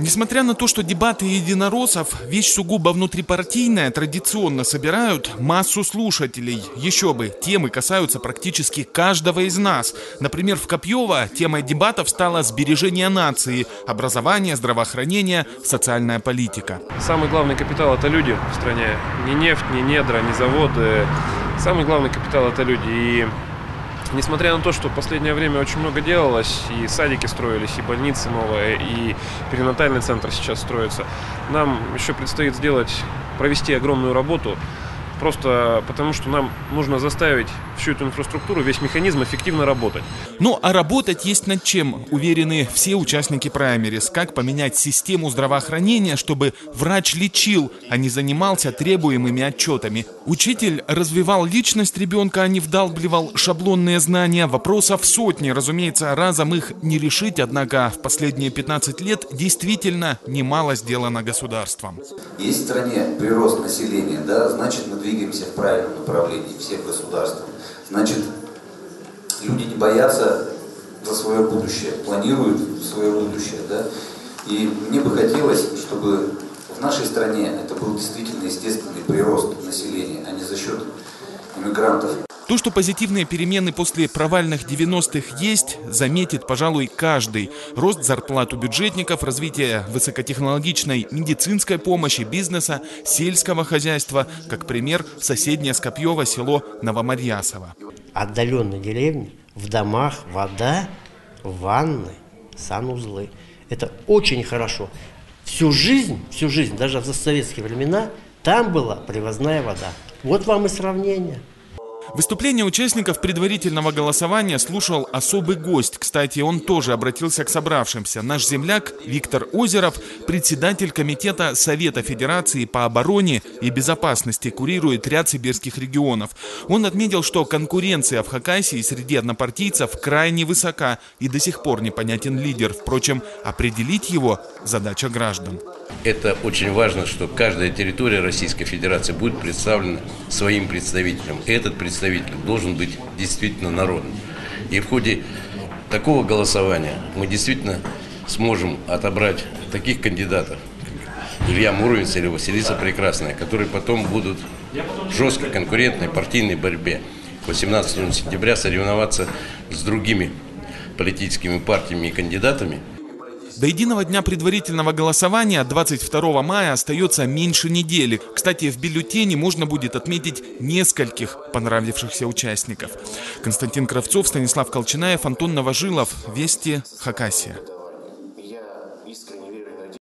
Несмотря на то, что дебаты единороссов – вещь сугубо внутрипартийная, традиционно собирают массу слушателей. Еще бы, темы касаются практически каждого из нас. Например, в Копьево темой дебатов стало сбережение нации, образование, здравоохранение, социальная политика. Самый главный капитал – это люди в стране. Не нефть, не недра, не заводы. Самый главный капитал – это люди. И несмотря на то, что в последнее время очень много делалось, и садики строились, и больницы новые, и перинатальный центр сейчас строится, нам еще предстоит провести огромную работу, просто потому что нам нужно заставить всю эту инфраструктуру, весь механизм эффективно работать. Ну а работать есть над чем, уверены все участники праймерис. Как поменять систему здравоохранения, чтобы врач лечил, а не занимался требуемыми отчетами. Учитель развивал личность ребенка, а не вдалбливал шаблонные знания. Вопросов сотни, разумеется, разом их не решить, однако в последние 15 лет действительно немало сделано государством. Есть в стране прирост населения, да, значит мы двигаемся в правильном направлении всем государством. Значит, люди не боятся за свое будущее, планируют свое будущее, да. И мне бы хотелось, чтобы в нашей стране это был действительно естественный прирост населения, а не за счет иммигрантов. То, что позитивные перемены после провальных 90-х есть, заметит, пожалуй, каждый. Рост зарплат у бюджетников, развитие высокотехнологичной медицинской помощи, бизнеса, сельского хозяйства. Как пример, соседнее с Копьево село Новомарьясово. Отдаленные деревни, в домах вода, ванны, санузлы. Это очень хорошо. Всю жизнь, даже в советские времена, там была привозная вода. Вот вам и сравнение. Выступление участников предварительного голосования слушал особый гость. Кстати, он тоже обратился к собравшимся. Наш земляк Виктор Озеров, председатель комитета Совета Федерации по обороне и безопасности, курирует ряд сибирских регионов. Он отметил, что конкуренция в Хакасии среди однопартийцев крайне высока и до сих пор непонятен лидер. Впрочем, определить его – задача граждан. Это очень важно, что каждая территория Российской Федерации будет представлена своим представителем. И этот представитель должен быть действительно народным. И в ходе такого голосования мы действительно сможем отобрать таких кандидатов, как Илья Муромец или Василиса Прекрасная, которые потом будут в жесткой конкурентной партийной борьбе 18 сентября соревноваться с другими политическими партиями и кандидатами. До единого дня предварительного голосования 22 мая остается меньше недели. Кстати, в бюллетене можно будет отметить нескольких понравившихся участников. Константин Кравцов, Станислав Колчинаев, Антон Новожилов. Вести, Хакасия.